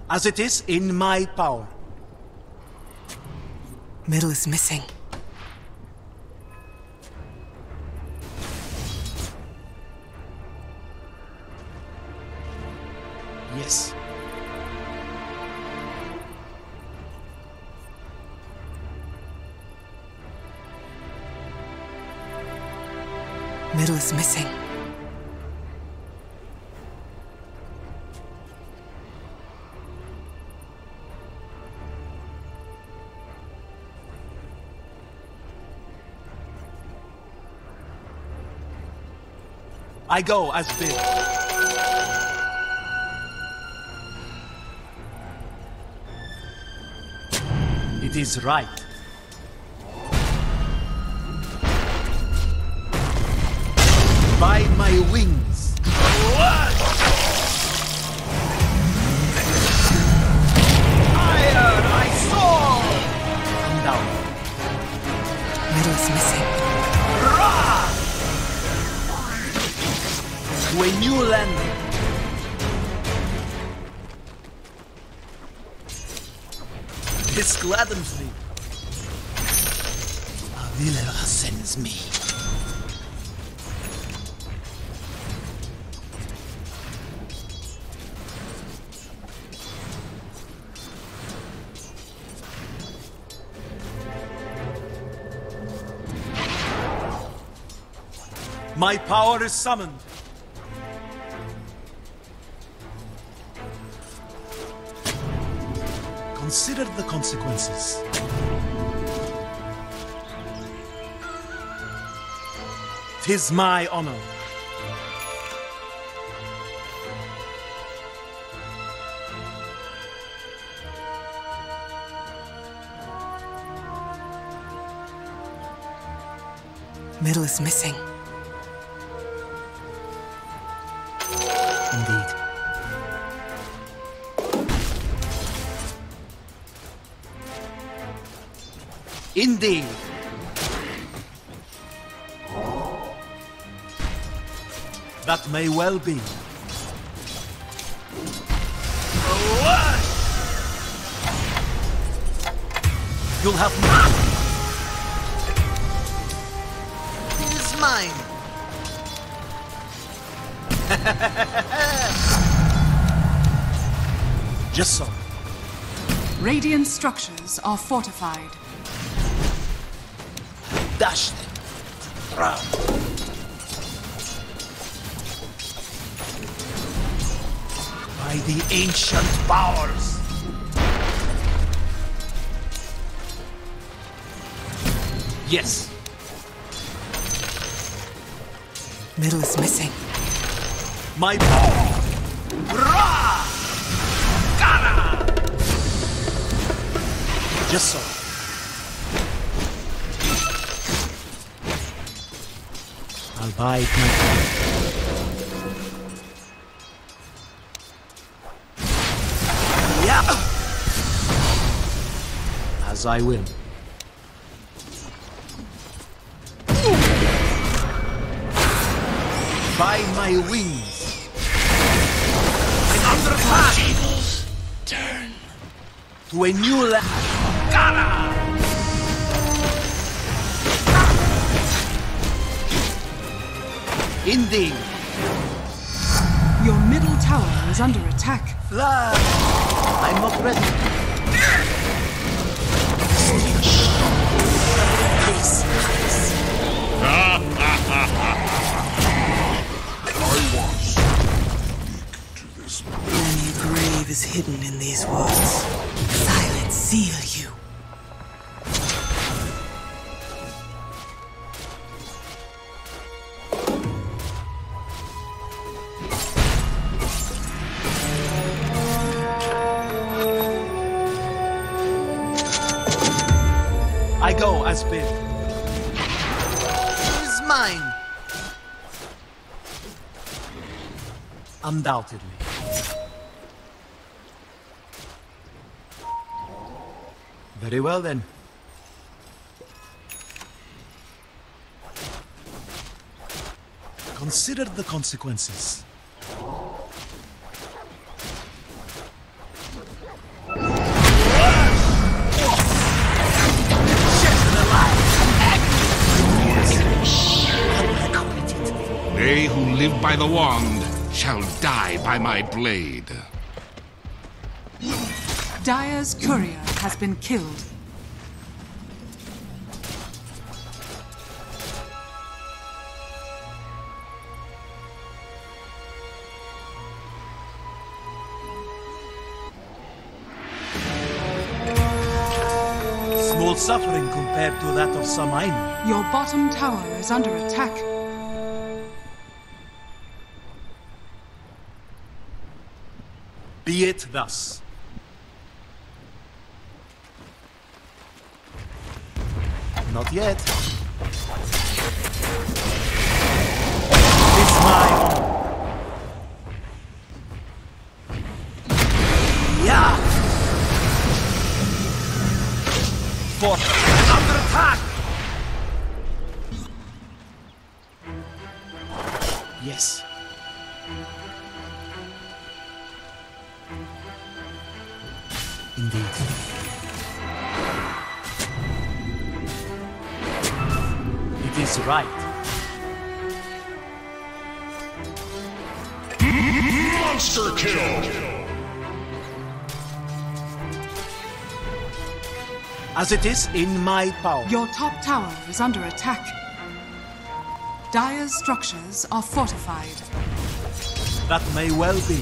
as it is in my power. Middle is missing. Yes. Middle is missing. I go as bid. It is right. By my wings. Iron, I soar! Come down. Middle is missing. Rah! To a new landing. This gladdens me. Avila sends me. My power is summoned. Consider the consequences. Tis my honor. Middle is missing. Indeed. Indeed. That may well be. You'll have more. It is mine. Just so. Radiant structures are fortified. Dash them. Run. By the ancient powers. Yes. Middle is missing. My power. Ra! Gara! Just so. I'll buy it myself. Yeah! As I will. By my wings. I'm under attack. Tables turn. To a new land. Gara! Indeed. Your middle tower is under attack. Fly. I'm not ready. I was weak to this point. Many a grave is hidden in these woods. Silence seal you. I go as bid. It is mine. Undoubtedly. Very well then. Consider the consequences. by the wand shall die by my blade. Dire's courier has been killed. Small suffering compared to that of some Ainu. Your bottom tower is under attack. Be it thus. Not yet. It's my honor. Yeah! Fort under attack! Yes. Indeed. It is right. Monster kill! As it is in my power. Your top tower is under attack. Dire's structures are fortified. That may well be.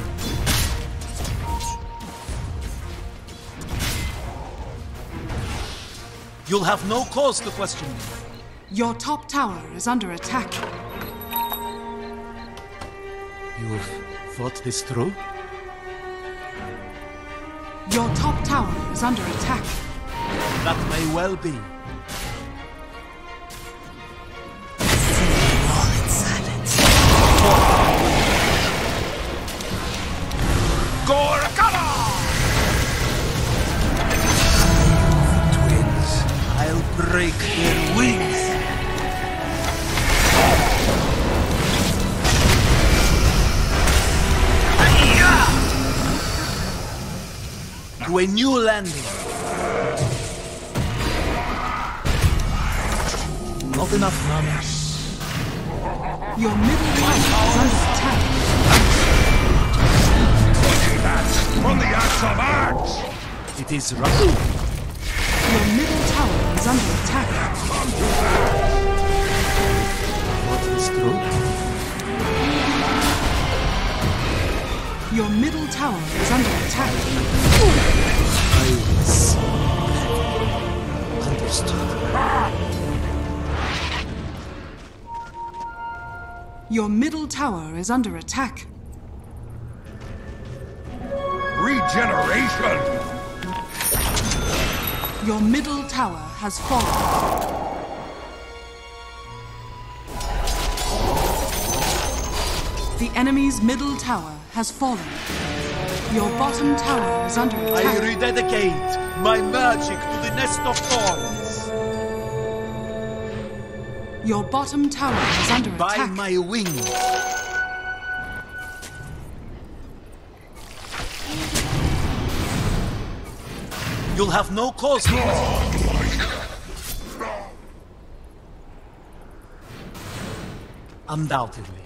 You'll have no cause to question me. Your top tower is under attack. You've thought this through? Your top tower is under attack. That may well be. All in silence. Gorkala! Twins. I'll break their wings. To a new landing. Not enough mana. Your middle tower is under attack. From the axe of arts! It is right. Your middle tower is under attack. What is true? Your middle tower is under attack. I was understood. Your middle tower is under attack. Regeneration! Your middle tower has fallen. The enemy's middle tower has fallen. Your bottom tower is under I attack. rededicate my magic to the nest of thorns. Your bottom tower is under By attack. my wings. You'll have no cause to question. Undoubtedly.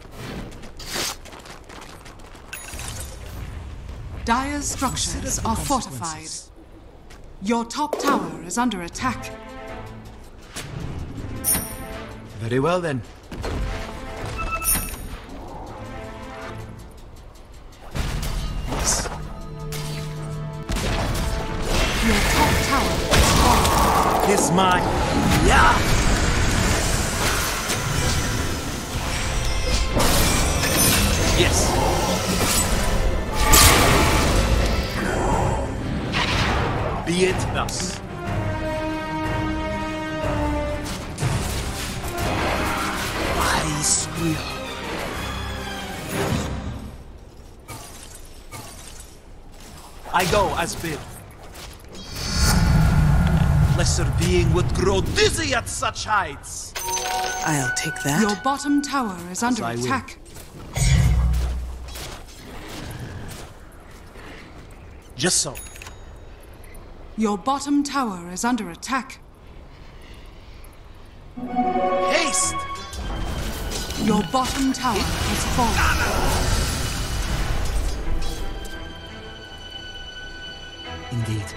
Dire's structures are fortified. Your top tower is under attack. Very well then. Yes. Your top tower is fallen. It's mine. Yeah! Yes. Be it thus. I squeal. I go as bid. Lesser being would grow dizzy at such heights. I'll take that. Your bottom tower is under I will. attack. Just so. Your bottom tower is under attack. Haste! Your bottom tower has fallen. Indeed.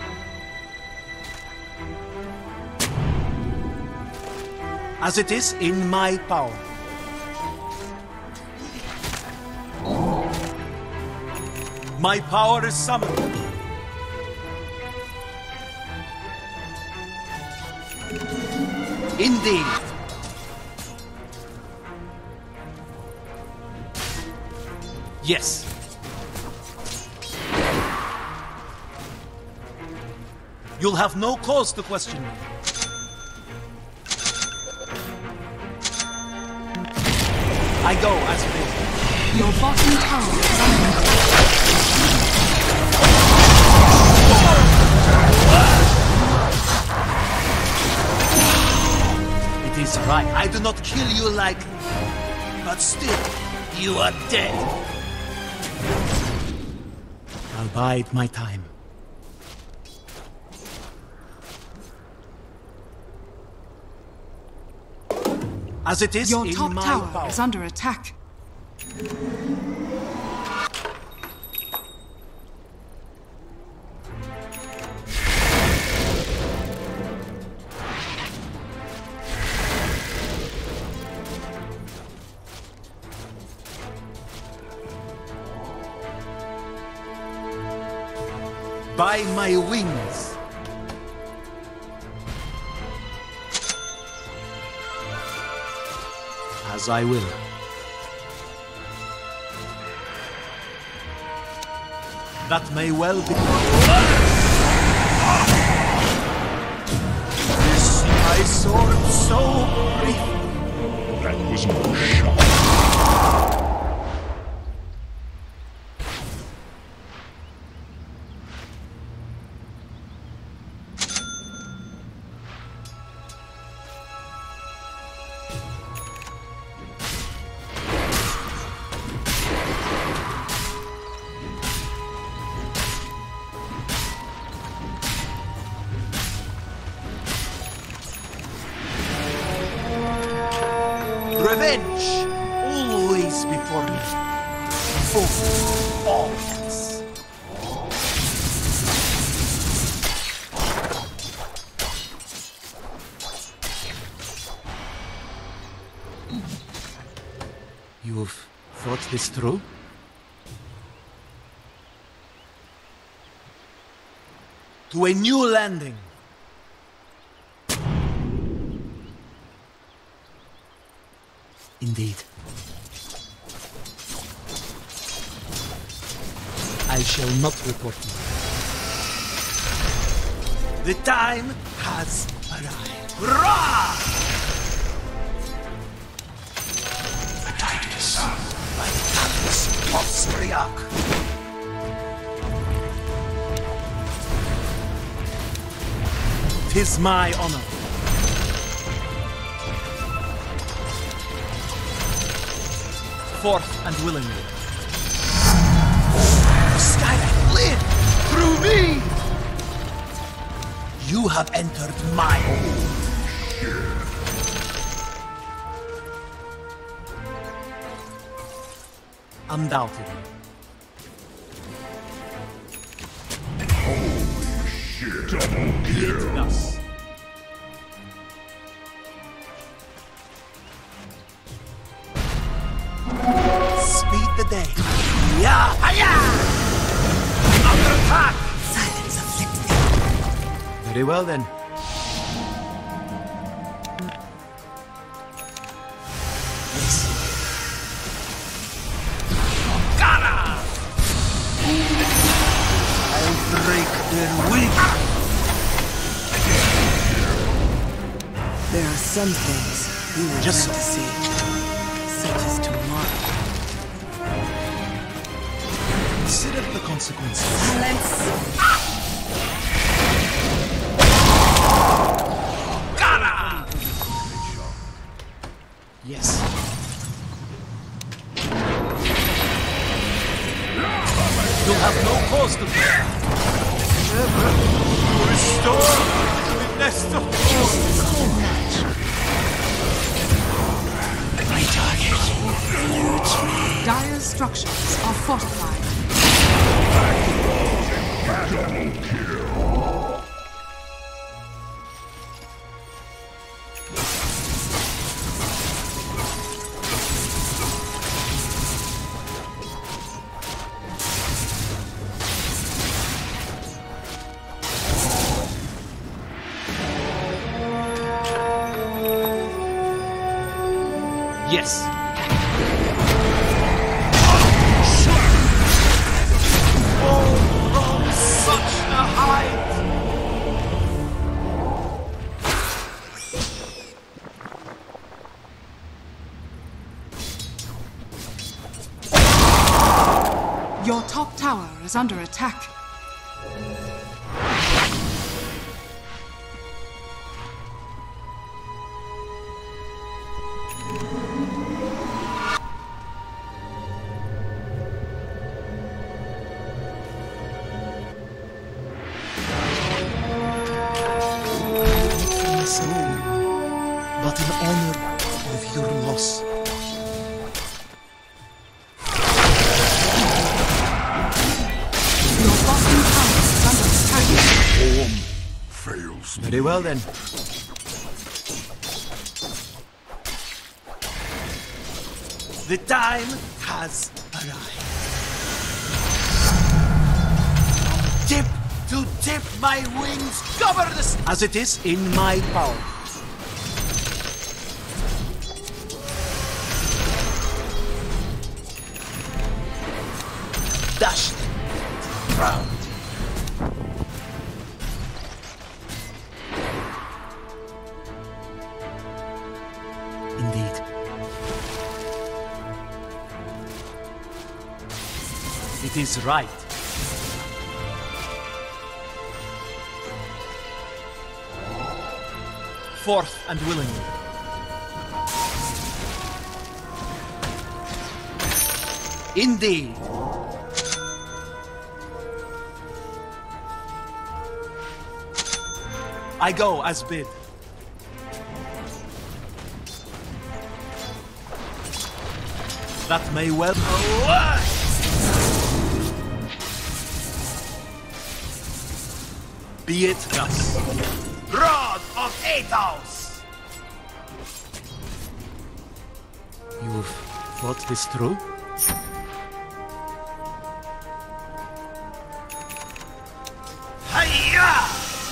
As it is in my power. My power is summoned. Indeed. Yes. You'll have no cause to question me. I go as it is. Your bottom tower is under attack. It is right. I do not kill you lightly. But still, you are dead. I'll bide my time. As it is Your in top my tower power. is under attack. By my wings. As I will. That may well be. This my sword so brief. That was no shot. Revenge, always before me. For all else. You've thought this through? To a new landing. Indeed. I shall not report you. The time has arrived. Hurrah! The Titus. By the Titus of Syriac. Tis my honor. Forth and willingly. The Skywrath live through me! You have entered my home. Undoubtedly. Double kill. Thus. Speed the day. Yeah! Hiya! Under attack! Silence afflicts thee. Very well then. Yes. Gara! I'll break their wing. There are some things we were Just meant to see, such as tomorrow. Consider the consequences. Silence! Gara! Yes. You have no cause to fear. Restore the nest of My target. Dire's structures are fortified. Yes. Oh, from such a height! Your top tower is under attack. But in honor of your loss. Your bottom tower is under attack. Form fails me. Very well then. The time has arrived. Tip to tip, my wings cover this as it is in my power. Dashed, proud. Indeed. It is right. Forth and willingly. Indeed. I go as bid. That may well... Be it thus. Rod of Athos! You've thought this through? Hiya!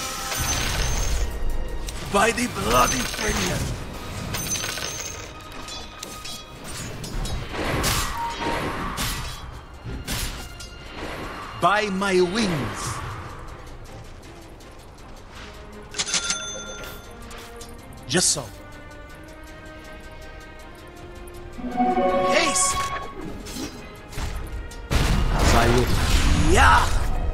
By the bloody Fenian! By my wings! Just so. Haste! As I look. Yeah!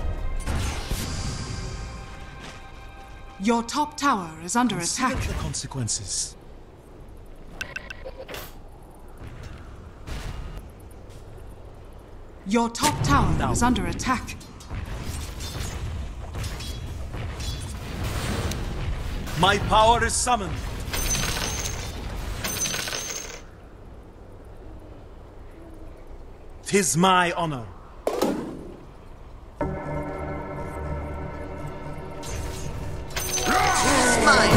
Your top tower is under attack. Consider the consequences. Your top tower Now. is under attack. My power is summoned. Tis my honor. Tis mine.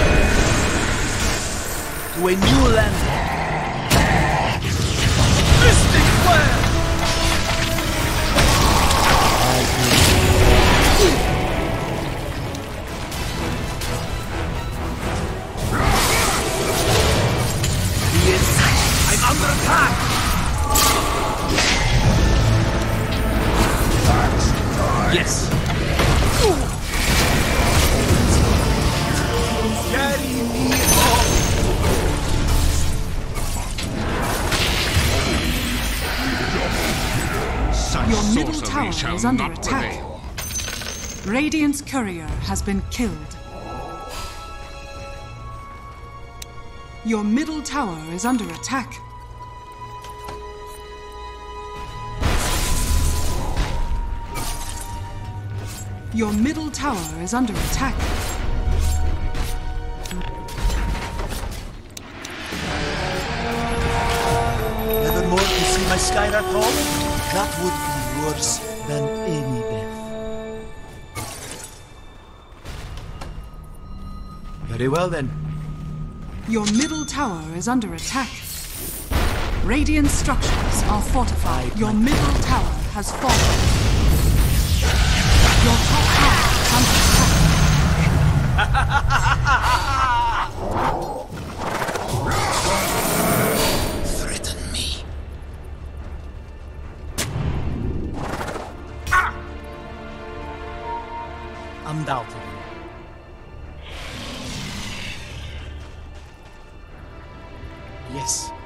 To a new land. Mystic flare. I'm under attack! Yes. Carry me home. Such Your middle sorcery tower shall is under not attack. prevail. Radiant's courier has been killed. Your middle tower is under attack. Your middle tower is under attack. my Skywrath home, that would be worse than any death. Very well then. Your middle tower is under attack. Radiant structures are fortified. Your middle tower has fallen. Your top tower is under attack. Threaten me. Undoubtedly. Yes.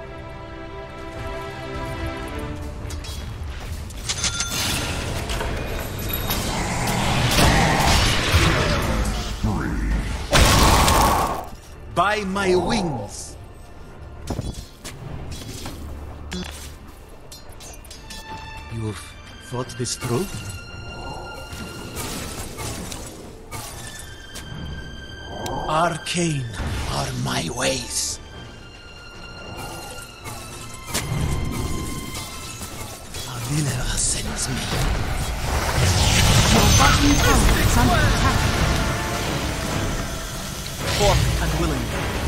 By my wings. You've thought this through? Arcane are my ways. Avilera sends me. Your bottom tower is under attack. Fork and willing.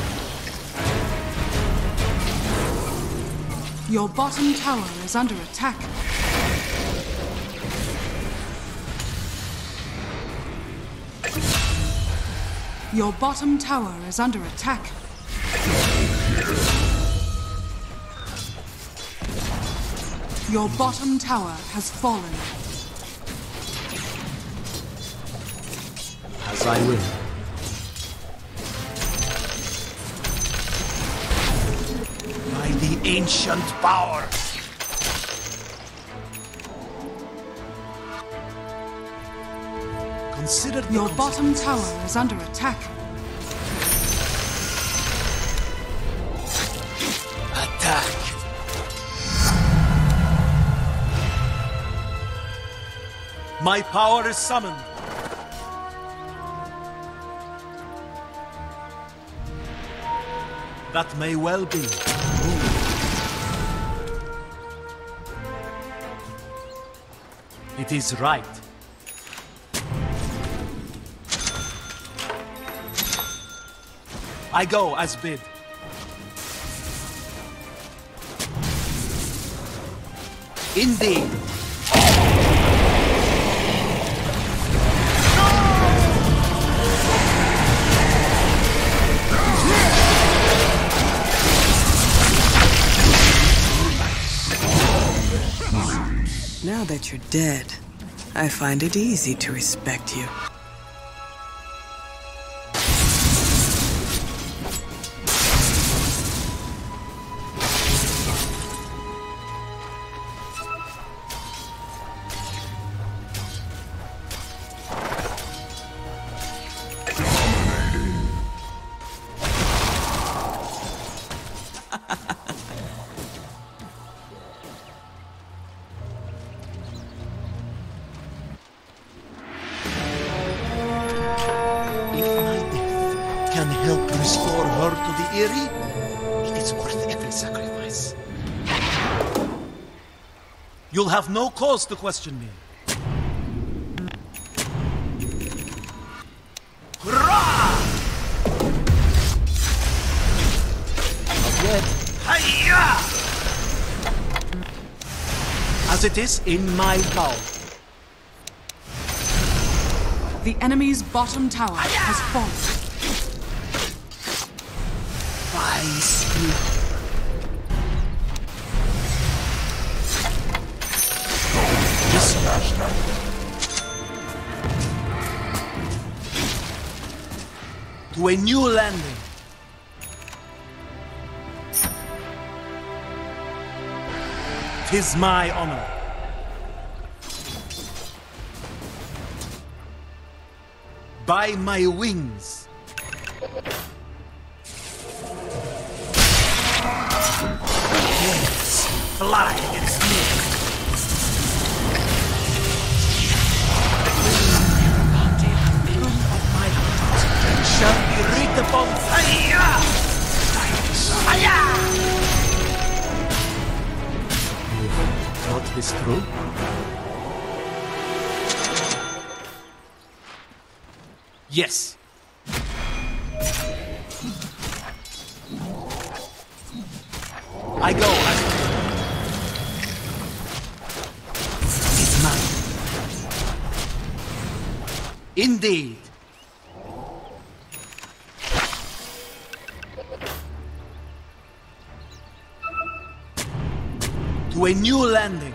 Your bottom tower is under attack. Your bottom tower is under attack. Your bottom tower has fallen. As I will. By the ancient power. Consider Your bottom tower is under attack. Attack. My power is summoned. That may well be. It is right. I go as bid. Indeed. Now that you're dead, I find it easy to respect you. Can help restore her to the Eyrie, it is worth every sacrifice. You'll have no cause to question me. Hurrah! Not yet. Hiya! As it is in my power. The enemy's bottom tower has fallen. By speed. To a new landing. Tis my honor. By my wings. Yes, fly against me. Of my heart shall be writ upon fire. Fire! doubt this true? Yes. I go as it's mine. Indeed. To a new landing.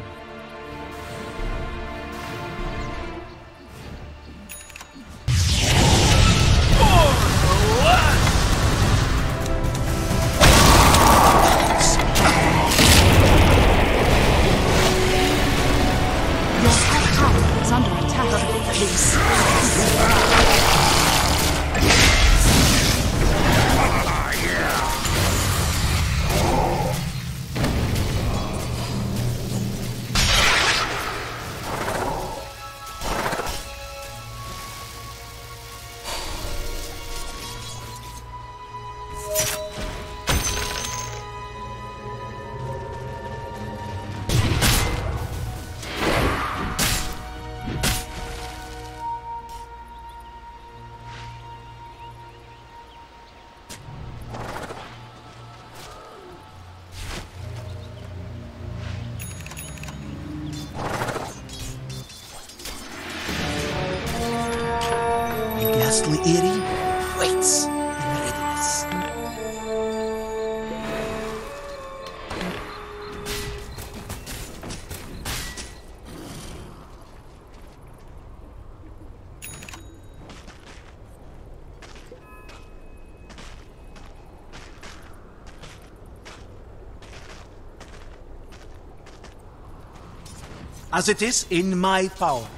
Ghastly Eerie waits in readiness. As it is in my power.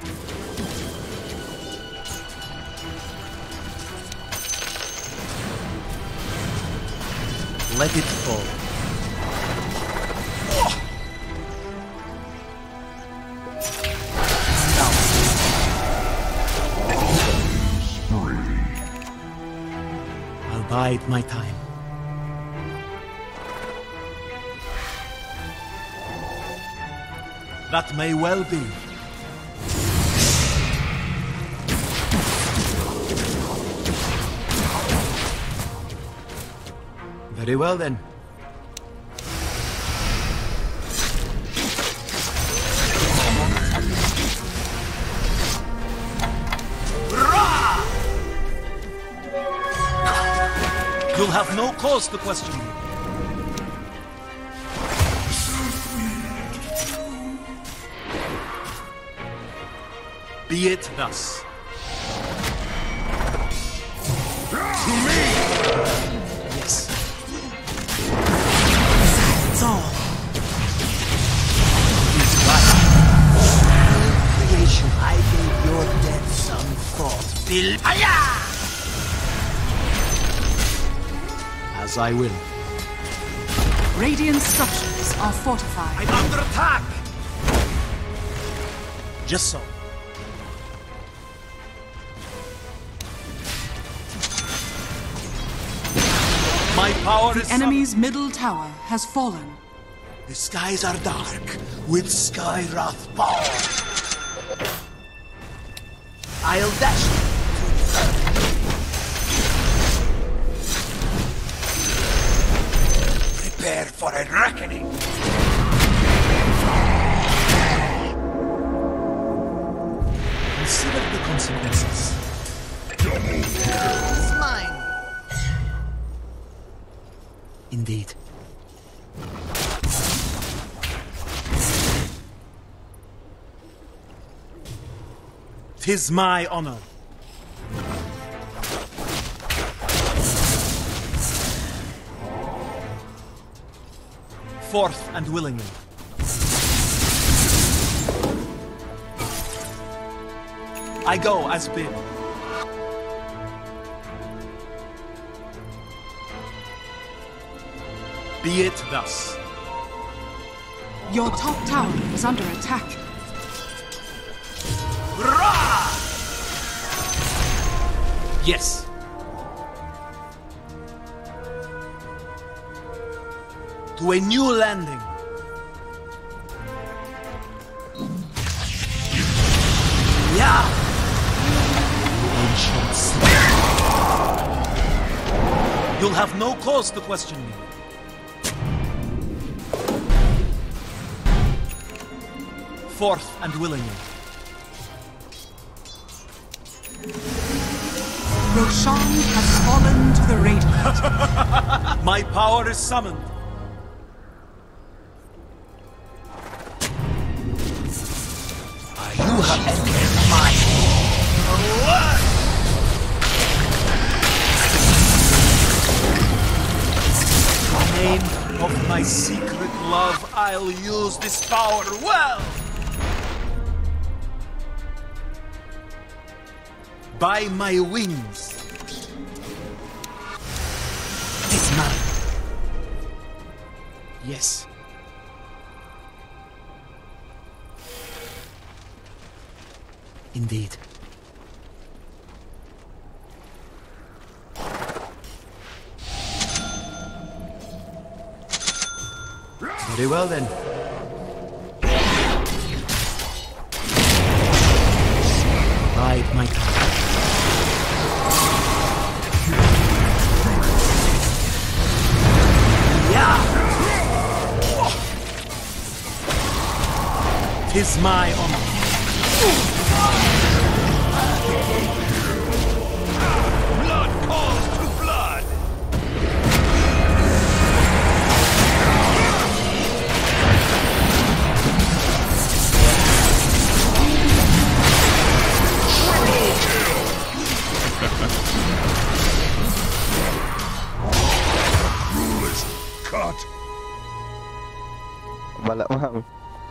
Let it fall. I'll bide my time. That may well be. Very well then. You'll have no cause to question me. Be it thus. To me! Yes. That's all. It's right. Creation, I gave your death some thought. As I will. Radiant structures are fortified. I'm under attack! Just so. My power is... The enemy's middle tower has fallen. The skies are dark with Skywrath power. I'll dash to the earth. Prepare for a reckoning. Consider the consequences. It's mine. Indeed. 'Tis my honor. Forth and willingly. I go as bid. Be it thus. Your top tower is under attack. Rah! Yes. To a new landing. Ancient slave. You'll have no cause to question me. Forth and willingly. Roshan has fallen to the Radiant. My power is summoned. You have entered my world. In the name of my secret love, I'll use this power well. By my wings. It is mine. Yes. Indeed. Very well then. Bide my time. Yeah! 'Tis my honor. Blood calls to blood! Rule is cut. Wala, ma'am.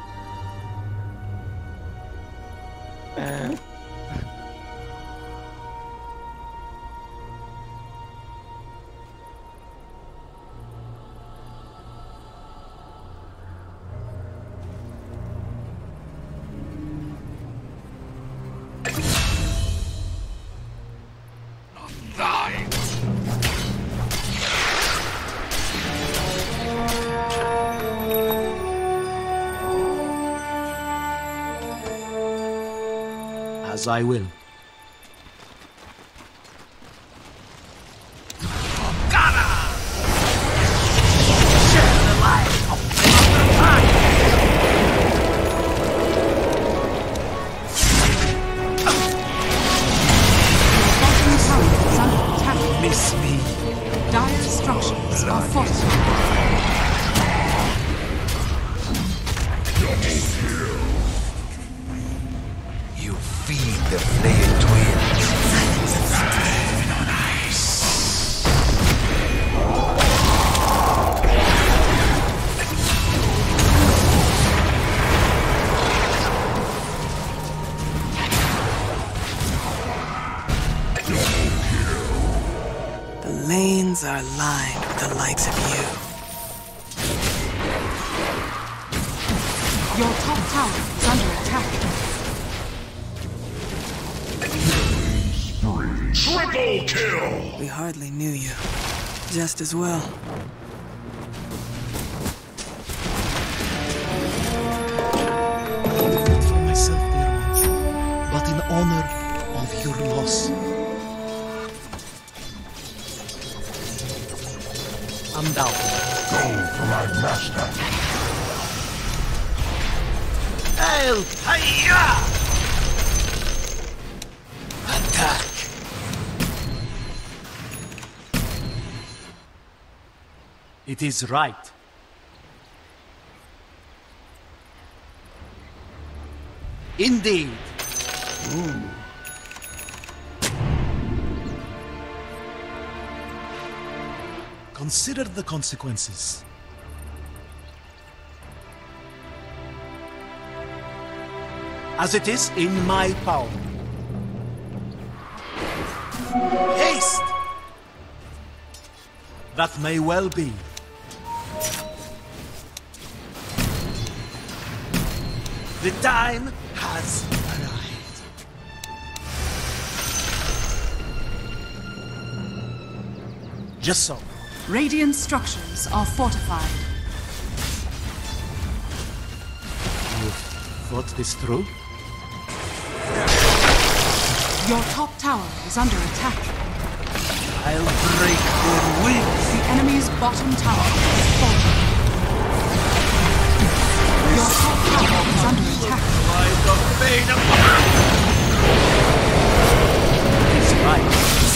Thine. As I will. Share the life of another time. Bottom tower is under attack. Miss me. Dire structures are fortified. You feed the flayed twins. Driven on ice. The lanes are lined with the likes of you. Your top tower is under attack. Triple kill. We hardly knew you. Just as well. Not for myself, dear ones, but in honor of your loss. Undoubtedly. Go for my master. El Hayya! Attack! It is right. Indeed. Consider the consequences. As it is in my power. Haste! That may well be. The time has arrived. Just so. Radiant structures are fortified. You thought this through? Your top tower is under attack. I'll break their wings. The enemy's bottom tower is falling. Your top tower is under attack. By the bane of it's right.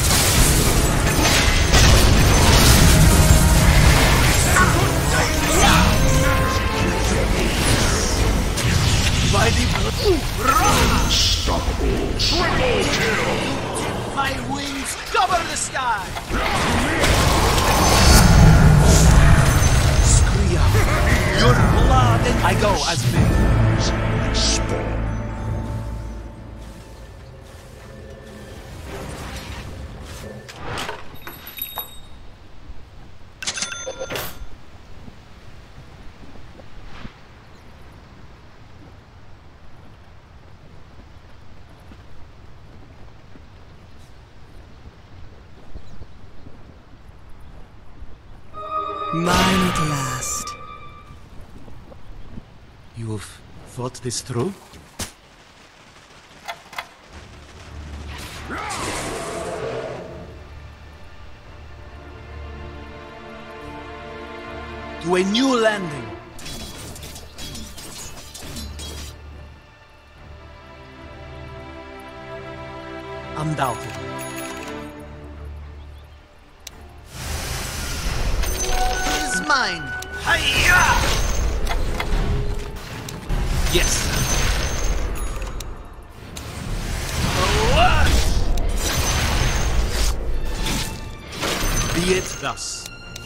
By the Unstoppable. Triple kill. my wings cover the sky. Skria, your blood and I go as me. Spawn. Mine at last. You've thought this through? To a new landing. Undoubtedly. Is mine. Hiya! Yes. Be it thus.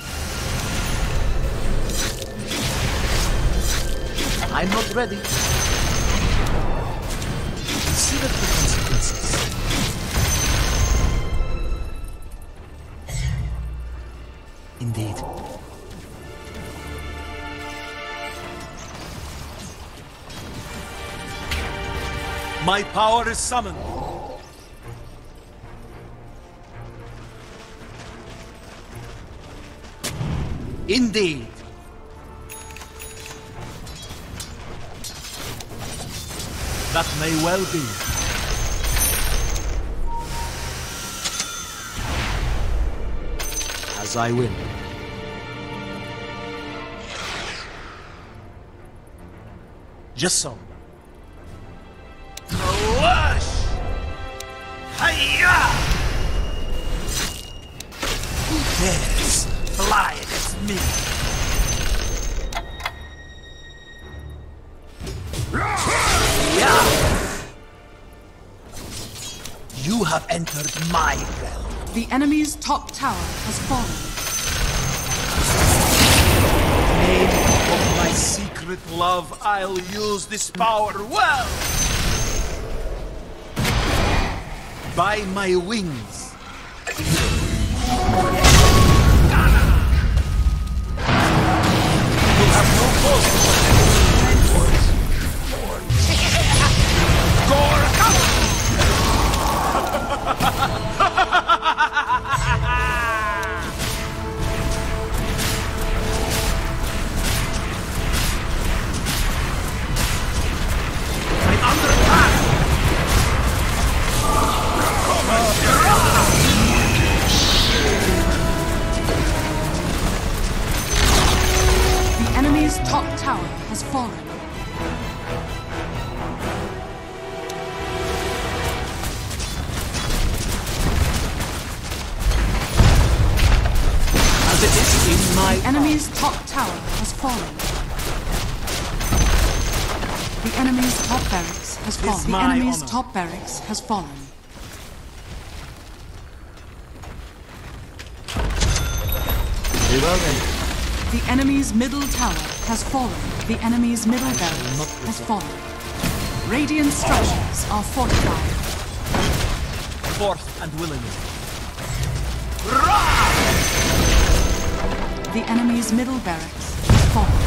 I'm not ready. Consider the consequences. Indeed. My power is summoned. Indeed. That may well be. As I will. Just so. Wash! Hiya! Who dares fly against me? Yeah! You have entered my realm. The enemy's top tower has fallen. Name of my secret love, I'll use this power well. By my wings. You have no cause. Gore, come! I'm under attack! The enemy's top tower has fallen. As it is in my The enemy's top tower has fallen. The enemy's top barracks has fallen. The my enemy's honor. top barracks has fallen. Very well then. The enemy's middle tower has fallen. The enemy's middle barracks not has resolve. fallen. Radiant structures are fortified. Forth and willingly. The enemy's middle barracks has fallen.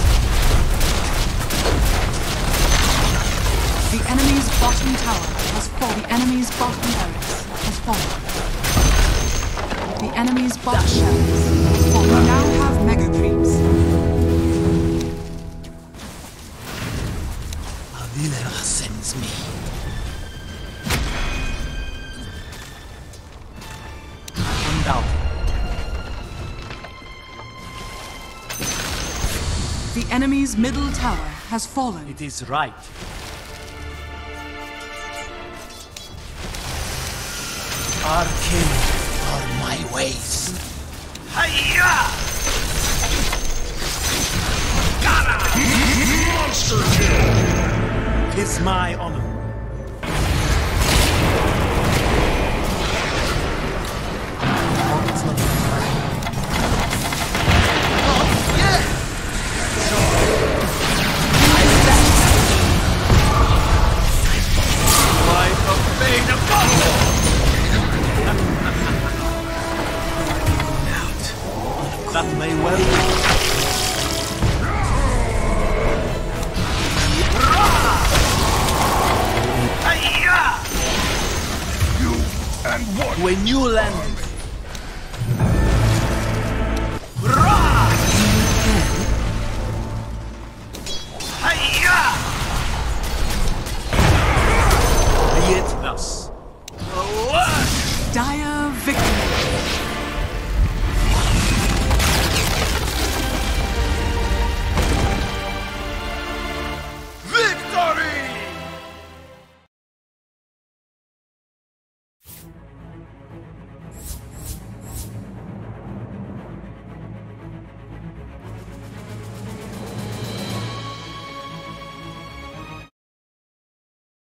The enemy's bottom tower has fallen. The enemy's bottom barracks has fallen. The enemy's bottom barracks has fallen. We now have mega creeps. Avila sends me. without him. The enemy's middle tower has fallen. It is right. Arcane are my ways. Hiya! Monster kill! 'Tis my honor. That may well be. You and what? When you landed,